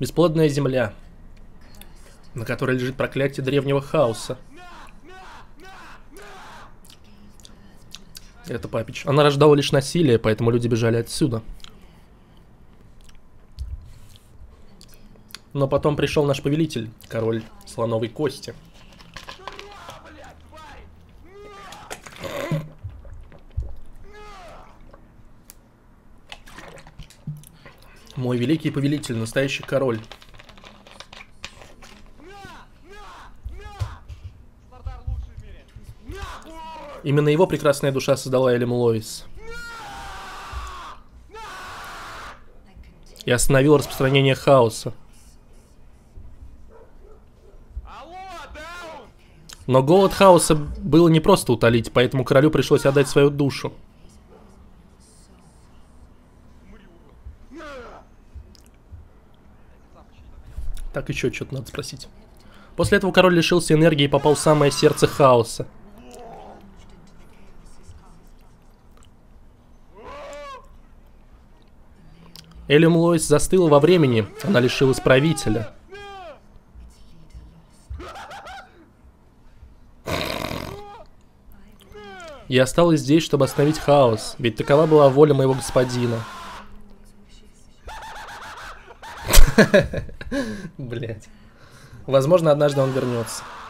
Бесплодная земля, на которой лежит проклятие древнего хаоса. Это Папич. Она рождала лишь насилие, поэтому люди бежали отсюда. Но потом пришел наш повелитель, король слоновой кости. Мой великий повелитель, настоящий король. Именно его прекрасная душа создала Элим Лоис. И остановил распространение хаоса. Но голод хаоса было не просто утолить, поэтому королю пришлось отдать свою душу. Так, еще что-то надо спросить. После этого король лишился энергии и попал в самое сердце хаоса. Элим Лоис застыла во времени, она лишилась правителя. И осталась здесь, чтобы остановить хаос, ведь такова была воля моего господина. Блять. Возможно, однажды он вернется.